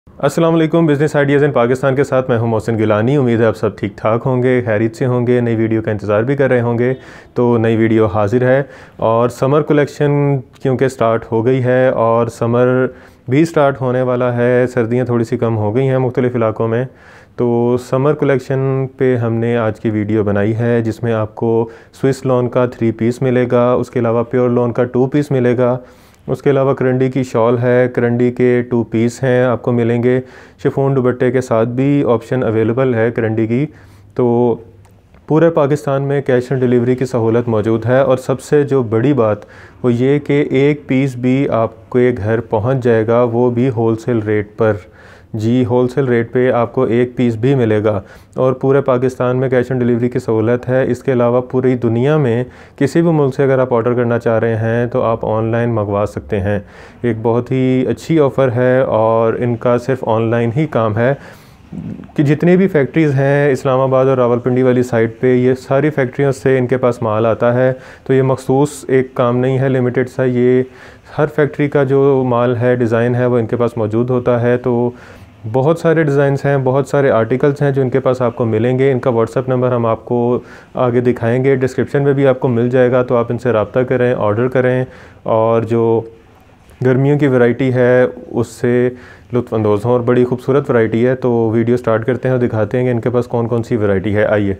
अस्सलाम वालेकुम। Business ideas इन पाकिस्तान के साथ मैं हूं मोहसिन गिलानी। उम्मीद है आप सब ठीक ठाक होंगे, खैरियत से होंगे, नई वीडियो का इंतज़ार भी कर रहे होंगे। तो नई वीडियो हाजिर है और समर कलेक्शन क्योंकि स्टार्ट हो गई है और समर भी स्टार्ट होने वाला है, सर्दियां थोड़ी सी कम हो गई हैं मुख्तलिफ़ इलाकों में। तो समर कलेक्शन पे हमने आज की वीडियो बनाई है जिसमें आपको स्विस लॉन का 3 पीस मिलेगा, उसके अलावा प्योर लॉन का 2 पीस मिलेगा, उसके अलावा करंडी की शॉल है, करंडी के 2 पीस हैं आपको मिलेंगे। शिफॉन दुपट्टे के साथ भी ऑप्शन अवेलेबल है करंडी की। तो पूरे पाकिस्तान में कैश ऑन डिलीवरी की सहूलत मौजूद है और सबसे जो बड़ी बात वो ये कि एक पीस भी आपके घर पहुंच जाएगा, वो भी होलसेल रेट पर। जी, होलसेल रेट पे आपको एक पीस भी मिलेगा और पूरे पाकिस्तान में कैश ऑन डिलीवरी की सहूलत है। इसके अलावा पूरी दुनिया में किसी भी मुल्क से अगर आप ऑर्डर करना चाह रहे हैं तो आप ऑनलाइन मंगवा सकते हैं। एक बहुत ही अच्छी ऑफ़र है और इनका सिर्फ ऑनलाइन ही काम है कि जितनी भी फैक्ट्रीज़ हैं इस्लामाबाद और रावलपिंडी वाली साइड पे, ये सारी फैक्ट्रियों से इनके पास माल आता है। तो ये मखसूस एक काम नहीं है लिमिटेड सा, ये हर फैक्ट्री का जो माल है, डिज़ाइन है, वो इनके पास मौजूद होता है। तो बहुत सारे डिज़ाइंस हैं, बहुत सारे आर्टिकल्स हैं जो इनके पास आपको मिलेंगे। इनका व्हाट्सअप नंबर हम आपको आगे दिखाएंगे, डिस्क्रिप्शन में भी आपको मिल जाएगा। तो आप इनसे रब्ता करें, ऑर्डर करें और जो गर्मियों की वैरायटी है उससे लुत्फ़अंदोज़ हों। और बड़ी खूबसूरत वैरायटी है। तो वीडियो स्टार्ट करते हैं और दिखाते हैं कि इनके पास कौन कौन सी वैरायटी है। आइए।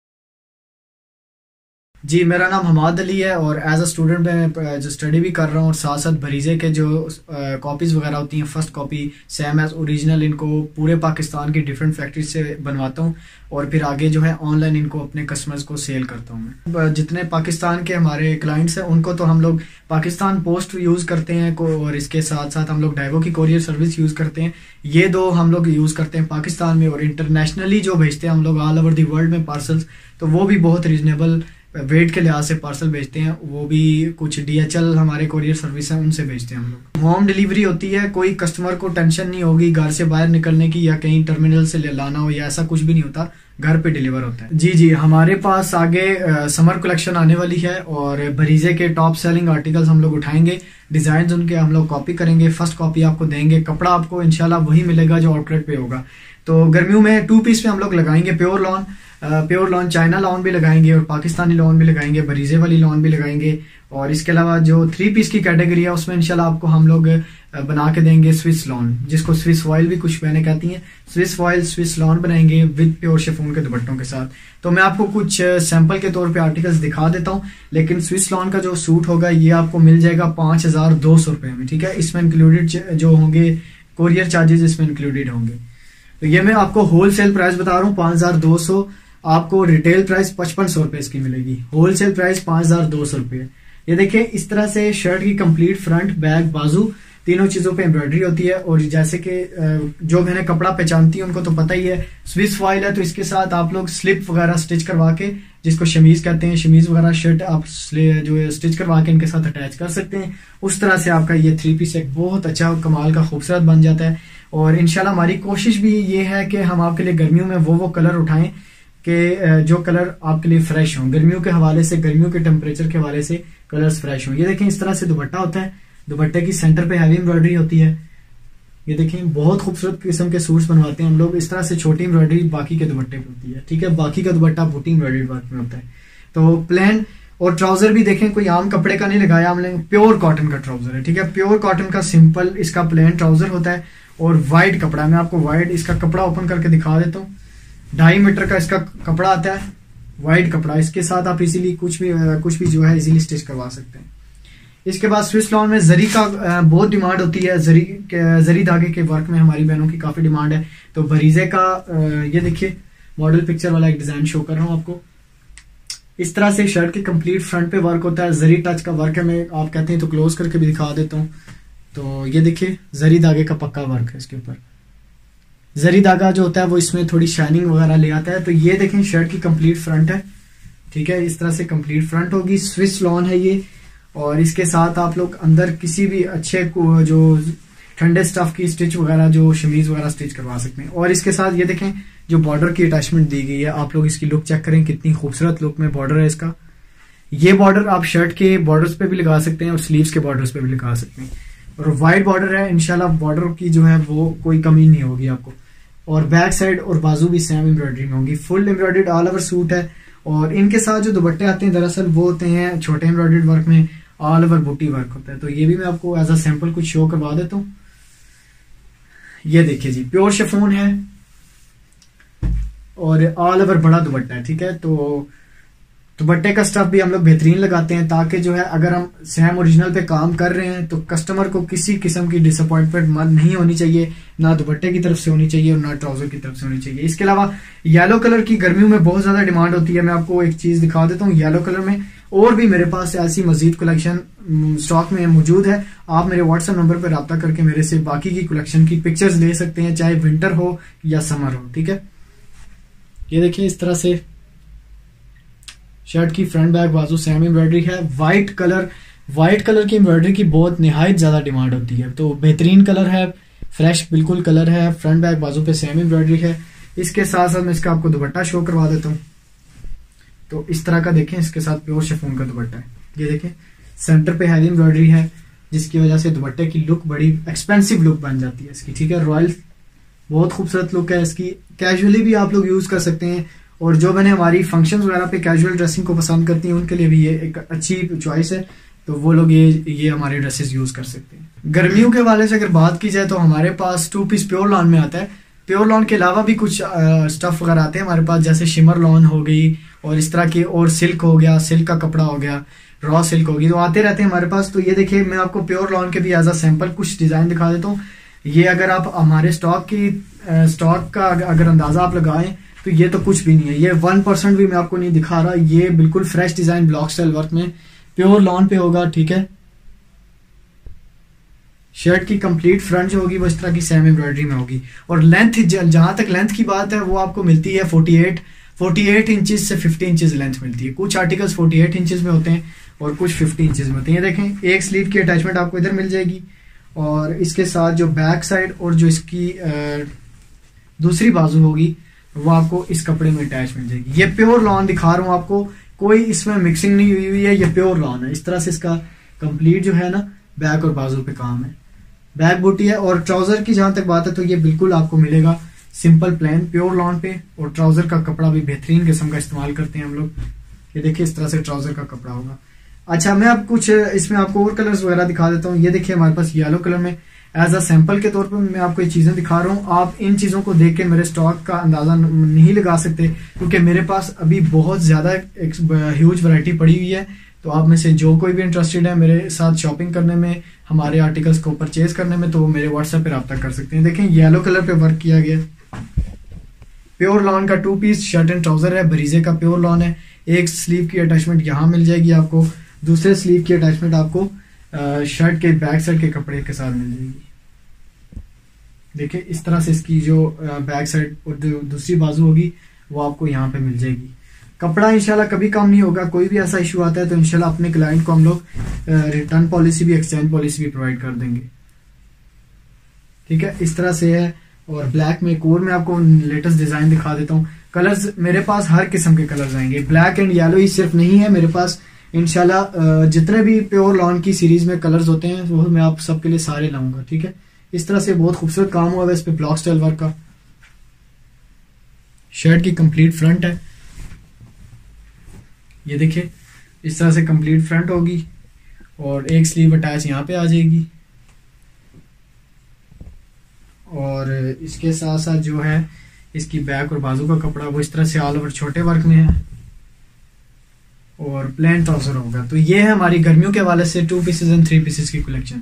जी, मेरा नाम हमाद अली है और एज अ स्टूडेंट मैं जो स्टडी भी कर रहा हूँ और साथ साथ भरीजे के जो कॉपीज़ वगैरह होती हैं, first copy same as original, इनको पूरे पाकिस्तान की डिफरेंट फैक्ट्रीज से बनवाता हूँ और फिर आगे जो है ऑनलाइन इनको अपने कस्टमर्स को सेल करता हूँ मैं। जितने पाकिस्तान के हमारे क्लाइंट्स हैं उनको तो हम लोग पाकिस्तान पोस्ट यूज़ करते हैं और इसके साथ साथ हम लोग डाइवो की कोरियर सर्विस यूज़ करते हैं। ये दो हम लोग यूज़ करते हैं पाकिस्तान में, और इंटरनेशनली जो भेजते हैं हम लोग ऑल ओवर दी वर्ल्ड में पार्सल्स, तो वो भी बहुत रीजनेबल वेट के लिहाज से पार्सल भेजते हैं। वो भी कुछ DHL हमारे कोरियर सर्विस है, उनसे भेजते हैं हम लोग। होम डिलीवरी होती है, कोई कस्टमर को टेंशन नहीं होगी घर से बाहर निकलने की या कहीं टर्मिनल से ले लाना हो, या ऐसा कुछ भी नहीं होता, घर पे डिलीवर होता है। जी जी, हमारे पास आगे समर कलेक्शन आने वाली है और भरीजे के टॉप सेलिंग आर्टिकल्स हम लोग उठाएंगे, डिजाइन उनके हम लोग कॉपी करेंगे, फर्स्ट कॉपी आपको देंगे, कपड़ा आपको इंशाल्लाह वही मिलेगा जो आउटलेट पे होगा। तो गर्मियों में 2 पीस पे हम लोग लगाएंगे प्योर लॉन चाइना लॉन भी लगाएंगे और पाकिस्तानी लॉन भी लगाएंगे, भरीजे वाली लॉन भी लगाएंगे। और इसके अलावा जो 3 पीस की कैटेगरी है उसमें इंशाल्लाह आपको हम लोग बना के देंगे स्विस लॉन, जिसको स्विस वॉयल भी कुछ बहनें कहती हैं। स्विस वॉयल स्विस लॉन बनाएंगे विद प्योर शिफॉन के दुपट्टों के साथ। तो मैं आपको कुछ सैंपल के तौर पे आर्टिकल्स दिखा देता हूं, लेकिन स्विस लॉन का जो सूट होगा ये आपको मिल जाएगा 5200 रुपए में, ठीक है। इसमें इंक्लूडेड जो होंगे कोरियर चार्जेस इसमें इंक्लूडेड होंगे। तो ये मैं आपको होलसेल प्राइस बता रहा हूँ 5200, आपको रिटेल प्राइस 5500 रुपए इसकी मिलेगी, होलसेल प्राइस 5200 रुपए। ये देखिए, इस तरह से शर्ट की कंप्लीट फ्रंट बैक बाजू तीनों चीजों पे एम्ब्रॉयडरी होती है। और जैसे कि जो मैंने कपड़ा पहचानती है उनको तो पता ही है, स्विस फॉइल है तो इसके साथ आप लोग स्लिप वगैरह स्टिच करवा के, जिसको शमीज कहते हैं, शमीज वगैरह शर्ट आप जो स्टिच करवा के इनके साथ अटैच कर सकते हैं। उस तरह से आपका ये 3 पीस एक बहुत अच्छा कमाल का खूबसूरत बन जाता है। और इंशाल्लाह हमारी कोशिश भी ये है कि हम आपके लिए गर्मियों में वो कलर उठाएं कि जो कलर आपके लिए फ्रेश हों, गर्मियों के हवाले से, गर्मियों के टेम्परेचर के हवाले से कलर्स फ्रेश हों। ये देखें, इस तरह से दुपट्टा होता है, दुपट्टे की सेंटर पे हैवी एम्ब्रॉयडरी होती है। ये देखें, बहुत खूबसूरत किस्म के सूट्स बनवाते हैं हम लोग। इस तरह से छोटी एम्ब्रॉयडरी बाकी के दुपट्टे पे होती है, ठीक है। बाकी का दुपट्टा बूटी एम्ब्रॉयडरी वर्क में होता है। तो प्लेन और ट्राउजर भी देखें, कोई आम कपड़े का नहीं लगाया हमने, प्योर कॉटन का ट्राउजर है, ठीक है। प्योर कॉटन का सिंपल इसका प्लेन ट्राउजर होता है और वाइट कपड़ा, मैं आपको वाइट इसका कपड़ा ओपन करके दिखा देता हूँ। 2.5 मीटर का इसका कपड़ा आता है, वाइट कपड़ा। इसके साथ आप इजीली कुछ भी जो है इजीली स्टिच करवा सकते हैं। इसके बाद स्विस लॉन में जरी का बहुत डिमांड होती है, जरी धागे के वर्क में हमारी बहनों की काफी डिमांड है। तो भरीजे का ये देखिए मॉडल पिक्चर वाला एक डिजाइन शो कर रहा हूँ आपको। इस तरह से शर्ट के कंप्लीट फ्रंट पे वर्क होता है, जरी टच का वर्क है, मैं आप कहते हैं तो क्लोज करके भी दिखा देता हूँ। तो ये देखिए, जरी धागे का पक्का वर्क है इसके ऊपर। जरी धागा जो होता है वो इसमें थोड़ी शाइनिंग वगैरह ले आता है। तो ये देखें, शर्ट की कंप्लीट फ्रंट है, ठीक है। इस तरह से कंप्लीट फ्रंट होगी, स्विस लॉन है ये। और इसके साथ आप लोग अंदर किसी भी अच्छे जो ठंडे स्टफ की स्टिच वगैरह, जो शमीज वगैरह स्टिच करवा सकते हैं। और इसके साथ ये देखें, जो बॉर्डर की अटैचमेंट दी गई है, आप लोग इसकी लुक चेक करें, कितनी खूबसूरत लुक में बॉर्डर है इसका। ये बॉर्डर आप शर्ट के बॉर्डर्स पे भी लगा सकते हैं और स्लीव्स के बॉर्डर्स पे भी लगा सकते हैं। और वाइट बॉर्डर है, इंशाल्लाह बॉर्डर की जो है वो कोई कमी नहीं होगी आपको। और बैक साइड और बाजू भी सेम एम्ब्रॉयडरी में होगी, full embroidered all over suit है। और इनके साथ जो दुपट्टे आते हैं दरअसल वो होते हैं छोटे एम्ब्रॉयडर्ड वर्क में, ऑल ओवर बूटी वर्क होता है। तो ये भी मैं आपको एज अ सैंपल कुछ शो करवा देता हूँ। ये देखिए जी, प्योर शिफॉन है और ऑल ओवर बड़ा दुपट्टा है, ठीक है। तो दुपट्टे का स्टफ भी हम लोग बेहतरीन लगाते हैं ताकि जो है अगर हम सेम ओरिजिनल पे काम कर रहे हैं तो कस्टमर को किसी किस्म की डिसअपॉइंटमेंट नहीं होनी चाहिए, ना दुपट्टे की तरफ से होनी चाहिए और ना ट्राउजर की तरफ से होनी चाहिए। इसके अलावा येलो कलर की गर्मियों में बहुत ज्यादा डिमांड होती है। मैं आपको एक चीज दिखा देता हूँ येलो कलर में, और भी मेरे पास ऐसी मजीद कलेक्शन स्टॉक में मौजूद है। आप मेरे व्हाट्सएप नंबर पर रब्ता करके मेरे से बाकी की कलेक्शन की पिक्चर्स ले सकते हैं, चाहे विंटर हो या समर हो, ठीक है। ये देखिए इस तरह से शर्ट की फ्रंट बैक बाजू सेम एम्ब्रॉयडरी है। वाइट कलर की एम्ब्रॉयडरी की बहुत निहायत ज्यादा डिमांड होती है, तो बेहतरीन कलर है, फ्रेश बिल्कुल कलर है। फ्रंट बैक बाजू पे सेम एम्ब्रॉयडरी है। इसके साथ साथ मैं इसका आपको दुपट्टा शो करवा देता हूँ। तो इस तरह का देखें, इसके साथ प्योर शिफॉन का दुपट्टा है। ये देखें सेंटर पे हैवी एम्ब्रॉयडरी है जिसकी वजह से दुपट्टे की लुक बड़ी एक्सपेंसिव लुक बन जाती है इसकी, ठीक है। रॉयल बहुत खूबसूरत लुक है इसकी, कैजुअली भी आप लोग यूज कर सकते हैं। और जो मैंने हमारी फंक्शंस वगैरह पे कैजुअल ड्रेसिंग को पसंद करती हैं उनके लिए भी ये एक अच्छी चॉइस है, तो वो लोग ये हमारे ड्रेसेस यूज कर सकते हैं। गर्मियों के हवाले से अगर बात की जाए तो हमारे पास 2 पीस प्योर लॉन में आता है। प्योर लॉन के अलावा भी कुछ स्टफ वगैरह आते हैं हमारे पास, जैसे शिमर लॉन हो गई और इस तरह की, और सिल्क हो गया, सिल्क का कपड़ा हो गया, रॉ सिल्क होगी, तो आते रहते हैं हमारे पास। तो ये देखिए मैं आपको प्योर लॉन के भी एज अ सैंपल कुछ डिजाइन दिखा देता हूँ। ये अगर आप हमारे स्टॉक का अगर अंदाजा आप लगाएं तो ये तो कुछ भी नहीं है, ये 1% भी मैं आपको नहीं दिखा रहा। ये बिल्कुल fresh design block style work में प्योर लॉन पे होगा, ठीक है। शर्ट की कंप्लीट फ्रंट जो होगी वो इस तरह की सेम एम्ब्रॉयडरी में होगी। और लेंथ, जहां तक लेंथ की बात है वो आपको मिलती है 48 इंचेस से 50 इंचेस लेंथ मिलती है। कुछ आर्टिकल्स 48 इंचेस में होते हैं और कुछ 50 इंचेस में होते हैं। ये देखें एक स्लीव की अटैचमेंट आपको इधर मिल जाएगी और इसके साथ जो बैक साइड और जो इसकी दूसरी बाजू होगी वो आपको इस कपड़े में अटैच मिल जाएगी। ये प्योर लॉन दिखा रहा हूं आपको, कोई इसमें मिक्सिंग नहीं हुई हुई है, ये प्योर लॉन है। इस तरह से इसका कंप्लीट जो है ना बैक और बाजू पे काम है, बैक बूटी है। और ट्राउजर की जहां तक बात है तो ये बिल्कुल आपको मिलेगा सिंपल प्लेन प्योर लॉन पे। और ट्राउजर का कपड़ा भी बेहतरीन किस्म का इस्तेमाल करते हैं हम लोग। ये देखिए इस तरह से ट्राउजर का कपड़ा होगा। अच्छा, मैं अब कुछ इसमें आपको और कलर्स वगैरह दिखा देता हूँ। ये देखिए हमारे पास येलो कलर में एज अ सैंपल के तौर पर मैं आपको ये चीजें दिखा रहा हूँ। आप इन चीजों को देख के मेरे स्टॉक का अंदाजा नहीं लगा सकते क्योंकि मेरे पास अभी बहुत ज्यादा ह्यूज वैरायटी पड़ी हुई है। तो आप में से जो कोई भी इंटरेस्टेड है मेरे साथ शॉपिंग करने में, हमारे आर्टिकल्स को परचेज करने में, तो वो मेरे व्हाट्सएप पे रब्ता कर सकते हैं। देखें येलो कलर पे वर्क किया गया, प्योर लॉन का 2 पीस शर्ट एंड ट्राउजर है, बरीजे का प्योर लॉन है। एक स्लीव की अटैचमेंट यहाँ मिल जाएगी आपको, दूसरे स्लीव की अटैचमेंट आपको शर्ट के बैक साइड के कपड़े के साथ मिल जाएगी। देखिए इस तरह से इसकी जो बैक साइड और दूसरी बाजू होगी वो आपको यहाँ पे मिल जाएगी। कपड़ा इंशाल्लाह कभी कम नहीं होगा। कोई भी ऐसा इशू आता है तो इंशाल्लाह अपने क्लाइंट को हम लोग रिटर्न पॉलिसी भी, एक्सचेंज पॉलिसी भी प्रोवाइड कर देंगे, ठीक है। इस तरह से है। और ब्लैक में एक और मैं आपको लेटेस्ट डिजाइन दिखा देता हूँ। कलर्स मेरे पास हर किस्म के कलर्स आएंगे, ब्लैक एंड येलो ही सिर्फ नहीं है मेरे पास। इंशाल्लाह जितने भी प्योर लॉन की सीरीज में कलर्स होते हैं वो मैं आप सबके लिए सारे लाऊंगा, ठीक है। इस तरह से बहुत खूबसूरत काम हुआ है इस पे ब्लॉक स्टाइल वर्क का। शर्ट की कंप्लीट फ्रंट है, ये देखिए इस तरह से कंप्लीट फ्रंट होगी और एक स्लीव अटैच यहाँ पे आ जाएगी। और इसके साथ साथ जो है इसकी बैक और बाजू का कपड़ा वो इस तरह से ऑल ओवर छोटे वर्क में है और प्लेन ट्राउजर होगा। तो ये है हमारी गर्मियों के हवाले से 2 पीसेस एंड 3 पीसेस की कलेक्शन।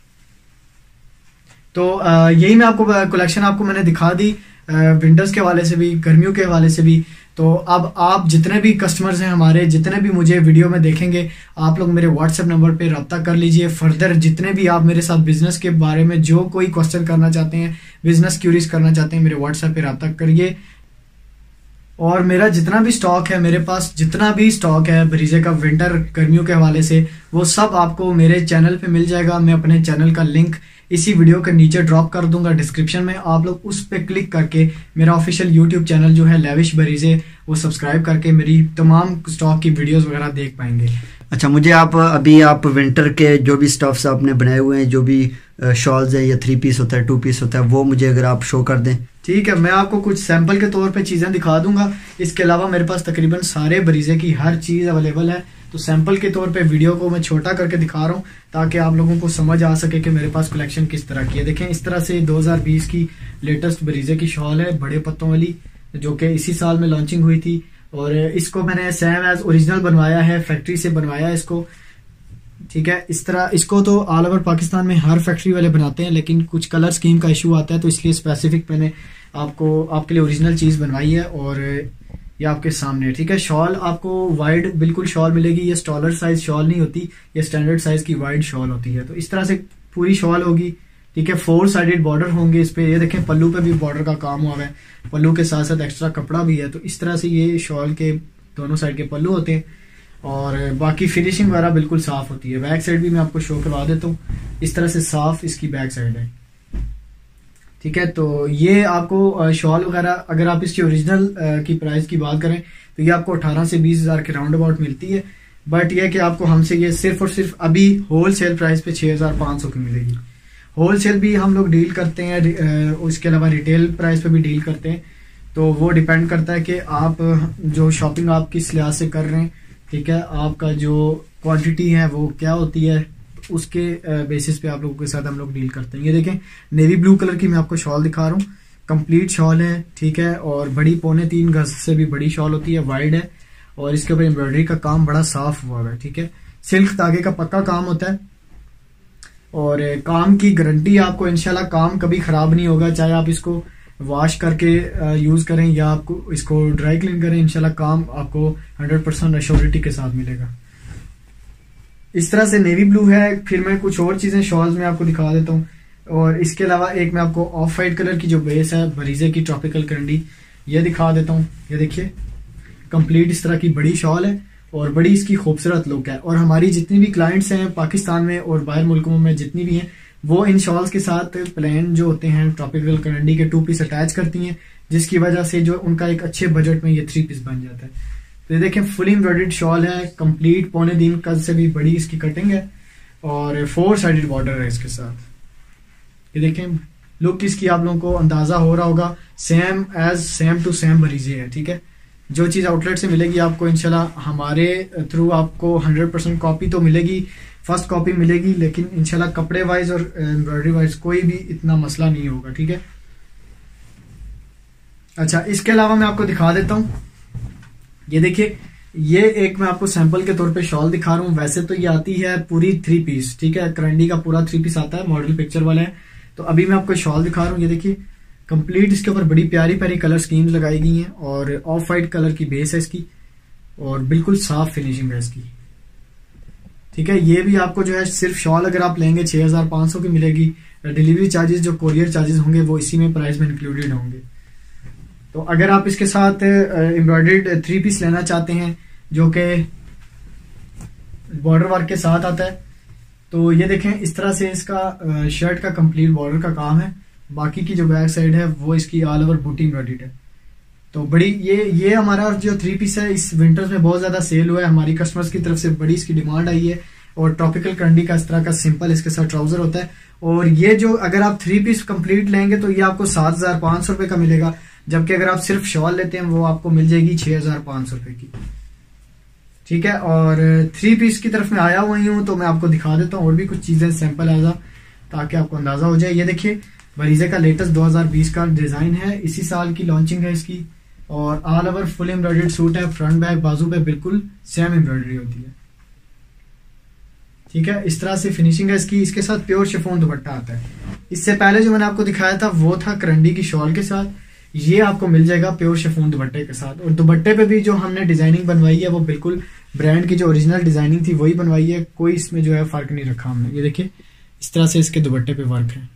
तो यही मैं आपको कलेक्शन आपको मैंने दिखा दी विंटर्स के हवाले से भी, गर्मियों के हवाले से भी। तो अब आप जितने भी कस्टमर्स हैं हमारे, जितने भी मुझे वीडियो में देखेंगे, आप लोग मेरे व्हाट्सएप नंबर पे रब्ता कर लीजिए। फर्दर जितने भी आप मेरे साथ बिजनेस के बारे में जो कोई क्वेश्चन करना चाहते हैं, बिजनेस क्यूरीज करना चाहते हैं, मेरे व्हाट्सएप पे रब्ता करिए। और मेरा जितना भी स्टॉक है, मेरे पास जितना भी स्टॉक है बरीजे का विंटर गर्मियों के हवाले से, वो सब आपको मेरे चैनल पे मिल जाएगा। मैं अपने चैनल का लिंक इसी वीडियो के नीचे ड्रॉप कर दूंगा डिस्क्रिप्शन में। आप लोग उस पे क्लिक करके मेरा ऑफिशियल यूट्यूब चैनल जो है लेविश बरीजे, वो सब्सक्राइब करके मेरी तमाम स्टॉक की वीडियोस वगैरह देख पाएंगे। अच्छा, मुझे आप विंटर के जो भी स्टफ्स आपने बनाए हुए हैं, जो भी शॉल्स है या 3 पीस होता है 2 पीस होता है, वो मुझे अगर आप शो कर दें। ठीक है, मैं आपको कुछ सैंपल के तौर पे चीज़ें दिखा दूंगा। इसके अलावा मेरे पास तकरीबन सारे बरीजे की हर चीज़ अवेलेबल है, तो सैंपल के तौर पे वीडियो को मैं छोटा करके दिखा रहा हूँ ताकि आप लोगों को समझ आ सके कि मेरे पास कलेक्शन किस तरह की है। देखें, इस तरह से 2020 की लेटेस्ट बरीजे की शॉल है, बड़े पत्तों वाली, जो कि इसी साल में लॉन्चिंग हुई थी। और इसको मैंने सेम एज ओरिजिनल बनवाया है, फैक्ट्री से बनवाया है इसको। ठीक है, इस तरह इसको तो ऑल ओवर पाकिस्तान में हर फैक्ट्री वाले बनाते हैं, लेकिन कुछ कलर स्कीम का इशू आता है, तो इसलिए स्पेसिफिक मैंने आपके लिए ओरिजिनल चीज़ बनवाई है और ये आपके सामने है। ठीक है, शॉल आपको वाइड बिल्कुल शॉल मिलेगी, ये स्टॉलर साइज शॉल नहीं होती, ये स्टैंडर्ड साइज की वाइड शॉल होती है। तो इस तरह से पूरी शॉल होगी। ठीक है, 4 साइडेड बॉर्डर होंगे इस पे। ये देखें, पल्लू पे भी बॉर्डर का काम हुआ है, पल्लू के साथ साथ एक्स्ट्रा कपड़ा भी है। तो इस तरह से ये शॉल के दोनों साइड के पल्लू होते हैं और बाकी फिनिशिंग वगैरह बिल्कुल साफ होती है। बैक साइड भी मैं आपको शो करवा देता हूँ, इस तरह से साफ इसकी बैक साइड है। ठीक है, तो ये आपको शॉल वगैरह अगर आप इसकी ओरिजिनल की प्राइस की बात करें तो ये आपको 18 से 20 हज़ार के राउंड अबाउट मिलती है। बट ये कि आपको हमसे ये सिर्फ और सिर्फ अभी होल सेल प्राइस पे 6500 की मिलेगी। होल सेल भी हम लोग डील करते हैं, उसके अलावा रिटेल प्राइस पे भी डील करते हैं। तो वो डिपेंड करता है कि आप जो शॉपिंग आप किस लिहाज से कर रहे हैं। ठीक है, आपका जो क्वांटिटी है वो क्या होती है, उसके बेसिस पे आप लोगों के साथ हम लोग डील करते हैं। ये देखें, नेवी ब्लू कलर की मैं आपको शॉल दिखा रहा हूँ, कंप्लीट शॉल है। ठीक है, और बड़ी 3.25 गज से भी बड़ी शॉल होती है, वाइड है और इसके ऊपर एम्ब्रॉयडरी का काम बड़ा साफ हुआ है। ठीक है, सिल्क धागे का पक्का काम होता है और काम की गारंटी आपको इंशाल्लाह, काम कभी खराब नहीं होगा, चाहे आप इसको वॉश करके यूज करें या आपको इसको ड्राई क्लीन करें, इंशाल्लाह काम आपको 100% एश्योरिटी के साथ मिलेगा। इस तरह से नेवी ब्लू है। फिर मैं कुछ और चीजें शॉल्स में आपको दिखा देता हूँ और इसके अलावा एक मैं आपको ऑफ वाइट कलर की जो बेस है बरीजे की ट्रॉपिकल करंडी, ये दिखा देता हूँ। ये देखिए, कंप्लीट इस तरह की बड़ी शॉल है और बड़ी इसकी खूबसूरत लुक है। और हमारी जितनी भी क्लाइंट्स हैं पाकिस्तान में और बाहर मुल्कों में जितनी भी हैं, वो इन शॉल्स के साथ प्लेन जो होते हैं ट्रॉपिकल करंडी के 2 पीस अटैच करती हैं, जिसकी वजह से जो उनका एक अच्छे बजट में ये 3 पीस बन जाता है। तो ये देखें, फुली एम्ब्रॉयडर्ड शॉल है, कंप्लीट 3.25 गज से भी बड़ी इसकी कटिंग है और 4 साइडेड बॉर्डर है इसके साथ। ये देखें, लुक इसकी आप लोगों को अंदाजा हो रहा होगा, सेम टू सेम बरीजे है। ठीक है, जो चीज़ आउटलेट से मिलेगी आपको इंशाल्लाह हमारे थ्रू आपको 100% कॉपी तो मिलेगी, फर्स्ट कॉपी मिलेगी, लेकिन इंशाल्लाह कपड़े वाइज और एम्ब्रॉयडरी वाइज कोई भी इतना मसला नहीं होगा। ठीक है, अच्छा, इसके अलावा मैं आपको दिखा देता हूँ। ये देखिए, ये एक मैं आपको सैंपल के तौर पे शॉल दिखा रहा हूँ। वैसे तो ये आती है पूरी 3 पीस। ठीक है, करंडी का पूरा 3 पीस आता है, मॉडल पिक्चर वाला है। तो अभी मैं आपको शॉल दिखा रहा हूँ। ये देखिए, कंप्लीट इसके ऊपर बड़ी प्यारी प्यारी कलर स्कीम्स लगाई गई हैं और ऑफ वाइट कलर की बेस है इसकी और बिल्कुल साफ फिनिशिंग है इसकी। ठीक है, ये भी आपको जो है सिर्फ शॉल अगर आप लेंगे 6500 की मिलेगी। डिलीवरी चार्जेस जो कोरियर चार्जेस होंगे वो इसी में प्राइस में इंक्लूडेड होंगे। तो अगर आप इसके साथ एम्ब्रॉयडर्ड 3 पीस लेना चाहते हैं जो कि बॉर्डर वर्क के साथ आता है, तो ये देखें, इस तरह से इसका शर्ट का कंप्लीट बॉर्डर का काम है। बाकी की जो बैक साइड है वो इसकी ऑल ओवर बूटी एम्ब्रॉयडर्ड है। तो बड़ी ये हमारा जो 3 पीस है इस विंटर्स में बहुत ज्यादा सेल हुआ है, हमारी कस्टमर्स की तरफ से बड़ी इसकी डिमांड आई है। और ट्रॉपिकल करंडी का इस तरह का सिंपल इसके साथ ट्राउजर होता है। और ये जो अगर आप 3 पीस कंप्लीट लेंगे तो ये आपको 7500 रुपए का मिलेगा, जबकि अगर आप सिर्फ शॉल लेते हैं वो आपको मिल जाएगी 6500 रुपए की। ठीक है, और 3 पीस की तरफ मैं आया हुआ ही हूँ तो मैं आपको दिखा देता हूँ और भी कुछ चीजें सैंपल एज ताकि आपको अंदाजा हो जाए। ये देखिए, बरीजे का लेटेस्ट 2020 का डिजाइन है, इसी साल की लॉन्चिंग है इसकी और all over full embroidered suit है। फ्रंट बैक बाजू पे बिल्कुल सेम एम्ब्रॉयडरी होती है। ठीक है, इस तरह से फिनिशिंग है इसकी। इसके साथ प्योर शिफॉन दुपट्टा आता है। इससे पहले जो मैंने आपको दिखाया था वो था करंडी की शॉल के साथ, ये आपको मिल जाएगा प्योर शिफॉन दुपट्टे के साथ। और दुपट्टे पे भी जो हमने डिजाइनिंग बनवाई है वो बिल्कुल ब्रांड की जो ओरिजिनल डिजाइनिंग थी वही बनवाई है, कोई इसमें जो है फर्क नहीं रखा हमने। ये देखिए, इस तरह से इसके दुपट्टे पे वर्क है।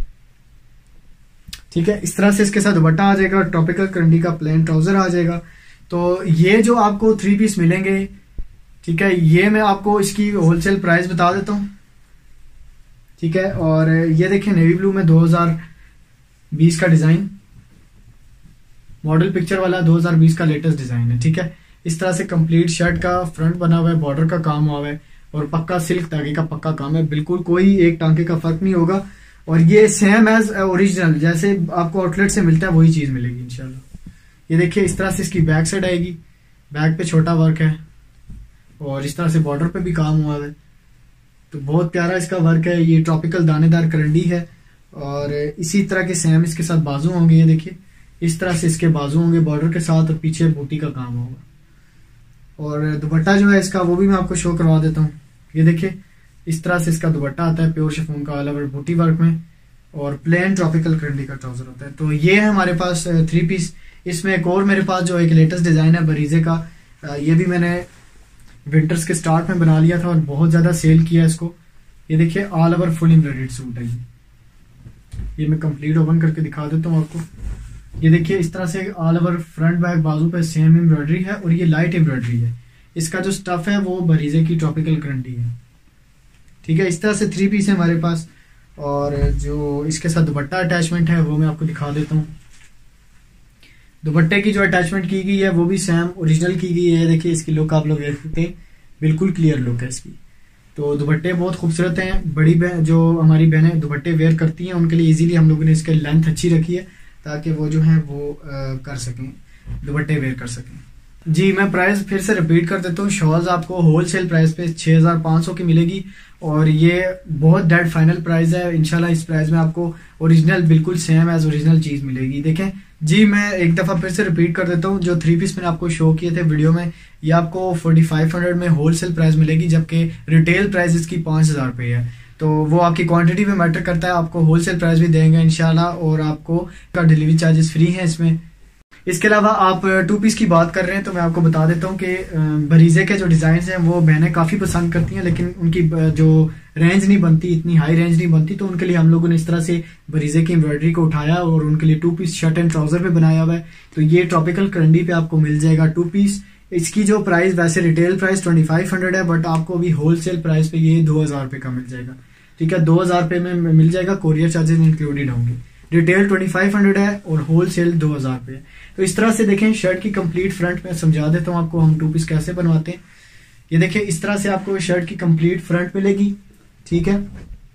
ठीक है, इस तरह से इसके साथ दुपट्टा आ जाएगा, ट्रॉपिकल करंडी का प्लेन ट्राउजर आ जाएगा। तो ये जो आपको 3 पीस मिलेंगे, ठीक है, ये मैं आपको इसकी होलसेल प्राइस बता देता हूँ। ठीक है, और ये देखिए नेवी ब्लू में 2020 का डिजाइन, मॉडल पिक्चर वाला 2020 का लेटेस्ट डिजाइन है, ठीक है। इस तरह से कंप्लीट शर्ट का फ्रंट बना हुआ है, बॉर्डर का काम हुआ है और पक्का सिल्क धागे का पक्का काम है, बिल्कुल कोई एक टांके का फर्क नहीं होगा। और ये सेम एज ओरिजिनल जैसे आपको आउटलेट से मिलता है वही चीज मिलेगी इंशाल्लाह। ये देखिए इस तरह से इसकी बैक साइड आएगी, बैक पे छोटा वर्क है और इस तरह से बॉर्डर पे भी काम हुआ है, तो बहुत प्यारा इसका वर्क है। ये ट्रॉपिकल दानेदार करंडी है और इसी तरह के सेम इसके साथ बाजू होंगे। ये देखिए इस तरह से इसके बाजू होंगे बॉर्डर के साथ और पीछे बूटी का काम होगा। और दुपट्टा जो है इसका वो भी मैं आपको शो करवा देता हूँ। ये देखिए इस तरह से इसका दुपट्टा आता है प्योर शिफॉन का ऑल ओवर बूटी वर्क में और प्लेन ट्रॉपिकल करंडी का ट्राउजर होता है। तो ये है हमारे पास 3 पीस। इसमें एक और मेरे पास जो एक लेटेस्ट डिजाइन है बरीजे का, ये भी मैंने विंटर्स के स्टार्ट में बना लिया था और बहुत ज्यादा सेल किया इसको। ये देखिए all over full embroidered suit है ये मैं कंप्लीट ओपन करके दिखा देता हूँ आपको। ये देखिए इस तरह से ऑल ओवर फ्रंट बैक बाजू पे सेम एम्ब्रॉयडरी है और ये लाइट एम्ब्रॉयडरी है। इसका जो स्टफ है वो बरीजे की ट्रॉपिकल करंडी है, ठीक है। इस तरह से 3 पीस है हमारे पास और जो इसके साथ दुपट्टा अटैचमेंट है वो मैं आपको दिखा देता हूँ। दुपट्टे की जो अटैचमेंट की गई है वो भी सेम ओरिजिनल की गई है। देखिए इसकी लुक आप लोग देख सकते हैं, बिल्कुल क्लियर लुक है इसकी। तो दुपट्टे बहुत खूबसूरत हैं। बड़ी बहन जो हमारी बहनें दुपट्टे वेयर करती हैं उनके लिए इजीली हम लोगों ने इसकी लेंथ अच्छी रखी है ताकि वो जो है वो कर सकें, दुपट्टे वेयर कर सकें। जी मैं प्राइस फिर से रिपीट कर देता हूँ। शॉल्स आपको होलसेल प्राइस पे 6500 की मिलेगी और ये बहुत डेड फाइनल प्राइस है। इंशाल्लाह इस प्राइस में आपको ओरिजिनल बिल्कुल सेम एज ओरिजिनल चीज मिलेगी। देखें जी मैं एक दफा फिर से रिपीट कर देता हूँ, जो 3 पीस मैंने आपको शो किए थे वीडियो में ये आपको 4500 में होलसेल प्राइस मिलेगी, जबकि रिटेल प्राइस इसकी 5000 रुपये है। तो वो आपकी क्वांटिटी पे मैटर करता है। आपको होलसेल प्राइस भी देंगे इंशाल्लाह और आपको का डिलीवरी चार्जेस फ्री हैं इसमें। इसके अलावा आप 2 पीस की बात कर रहे हैं तो मैं आपको बता देता हूँ कि बरीजे के जो डिजाइन हैं वो बहनें काफी पसंद करती हैं, लेकिन उनकी जो रेंज नहीं बनती, इतनी हाई रेंज नहीं बनती, तो उनके लिए हम लोगों ने इस तरह से बरीजे की एम्ब्रॉयडरी को उठाया और उनके लिए 2 पीस शर्ट एंड ट्राउजर पे बनाया हुआ है। तो ये ट्रॉपिकल करंडी पे आपको मिल जाएगा 2 पीस। इसकी जो प्राइस वैसे रिटेल प्राइस 2500 है, बट आपको अभी होलसेल प्राइस पे ये 2000 रुपये का मिल जाएगा, ठीक है। 2000 रुपये में मिल जाएगा, कोरियर चार्जेस इंक्लूडेड होंगे। रिटेल 2500 है और होलसेल 2000 रुपये। तो इस तरह से देखें शर्ट की कंप्लीट फ्रंट में समझा देता हूँ आपको हम 2 पीस कैसे बनवाते हैं। ये देखिए इस तरह से आपको शर्ट की कंप्लीट फ्रंट मिलेगी, ठीक है।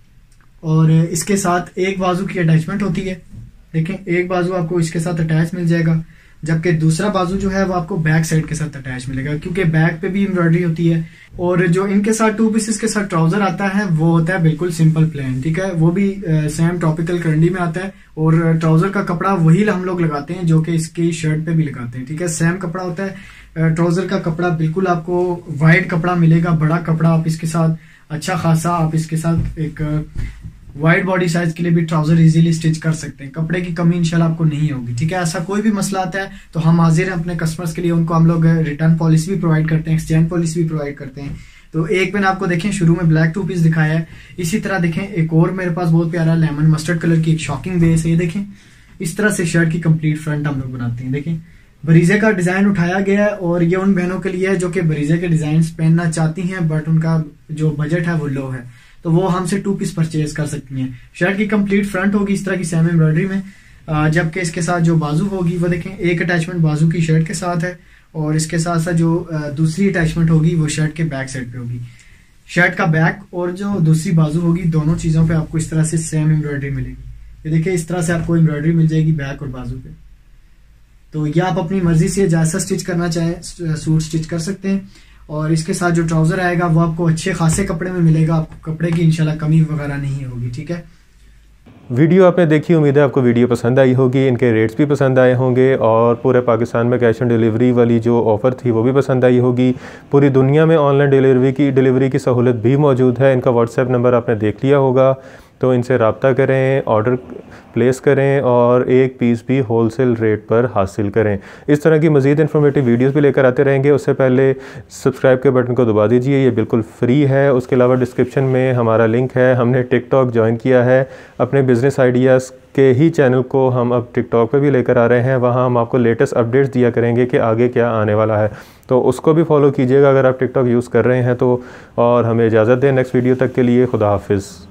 और इसके साथ एक बाजू की अटैचमेंट होती है। देखें एक बाजू आपको इसके साथ अटैच मिल जाएगा, जबकि दूसरा बाजू जो है वो आपको बैक साइड के साथ अटैच मिलेगा, क्योंकि बैक पे भी एम्ब्रॉयडरी होती है। और जो इनके साथ 2 पीसेस के साथ ट्राउजर आता है वो होता है बिल्कुल सिंपल प्लेन, ठीक है। वो भी सेम ट्रॉपिकल करंडी में आता है और ट्राउजर का कपड़ा वही हम लोग लगाते हैं जो कि इसकी शर्ट पे भी लगाते हैं, ठीक है। सेम कपड़ा होता है। ट्राउजर का कपड़ा बिल्कुल आपको वाइड कपड़ा मिलेगा, बड़ा कपड़ा। आप इसके साथ अच्छा खासा आप इसके साथ एक वाइड बॉडी साइज के लिए भी ट्राउजर इजीली स्टिच कर सकते हैं। कपड़े की कमी इंशाल्लाह आपको नहीं होगी, ठीक है। ऐसा कोई भी मसला आता है तो हम हाजिर हैं अपने कस्टमर्स के लिए। उनको हम लोग रिटर्न पॉलिसी भी प्रोवाइड करते हैं, एक्सचेंज पॉलिसी भी प्रोवाइड करते हैं। तो एक मैंने आपको देखें शुरू में ब्लैक 2 पीस दिखाया है, इसी तरह देखें एक और मेरे पास बहुत प्यारा लेमन मस्टर्ड कलर की एक शॉकिंग बेस है। ये देखें इस तरह से शर्ट की कंप्लीट फ्रंट हम लोग बनाते हैं। देखें बरीजे का डिजाइन उठाया गया है और ये उन बहनों के लिए है जो कि बरीजे के डिजाइन पहनना चाहती हैं बट उनका जो बजट है वो लो है, तो वो हमसे 2 पीस परचेज कर सकती हैं। शर्ट की कंप्लीट फ्रंट होगी इस तरह की सेम एम्ब्रॉयडरी में, जबकि इसके साथ जो बाजू होगी वो देखें एक अटैचमेंट बाजू की शर्ट के साथ है और इसके साथ साथ जो दूसरी अटैचमेंट होगी वो शर्ट के बैक साइड पे होगी। शर्ट का बैक और जो दूसरी बाजू होगी दोनों चीजों पे आपको इस तरह से सेम एम्ब्रॉयडरी मिलेगी। ये देखिए इस तरह से आपको एम्ब्रॉयडरी मिल जाएगी बैक और बाजू पे। तो ये आप अपनी मर्जी से जैसा स्टिच करना चाहे सूट स्टिच कर सकते हैं। और इसके साथ जो ट्राउजर आएगा वो आपको अच्छे खासे कपड़े में मिलेगा, आपको कपड़े की इंशाल्लाह कमी वगैरह नहीं होगी, ठीक है। वीडियो आपने देखी, उम्मीद है आपको वीडियो पसंद आई होगी, इनके रेट्स भी पसंद आए होंगे और पूरे पाकिस्तान में कैश ऑन डिलीवरी वाली जो ऑफ़र थी वो भी पसंद आई होगी। पूरी दुनिया में ऑनलाइन डिलीवरी की सहूलत भी मौजूद है। इनका व्हाट्सएप नंबर आपने देख लिया होगा, तो इनसे रब्ता करें, ऑर्डर प्लेस करें और एक पीस भी होलसेल रेट पर हासिल करें। इस तरह की मज़ीद इन्फॉर्मेटिव वीडियोस भी लेकर आते रहेंगे। उससे पहले सब्सक्राइब के बटन को दबा दीजिए, ये बिल्कुल फ्री है। उसके अलावा डिस्क्रिप्शन में हमारा लिंक है। हमने टिकटॉक ज्वाइन किया है, अपने बिज़नेस आइडियाज़ के ही चैनल को हम अब टिकटॉक पे भी लेकर आ रहे हैं। वहाँ हम आपको लेटेस्ट अपडेट्स दिया करेंगे कि आगे क्या आने वाला है, तो उसको भी फॉलो कीजिएगा अगर आप टिकटॉक यूज़ कर रहे हैं तो। और हमें इजाज़त दें नेक्स्ट वीडियो तक के लिए। खुदा हाफिज़।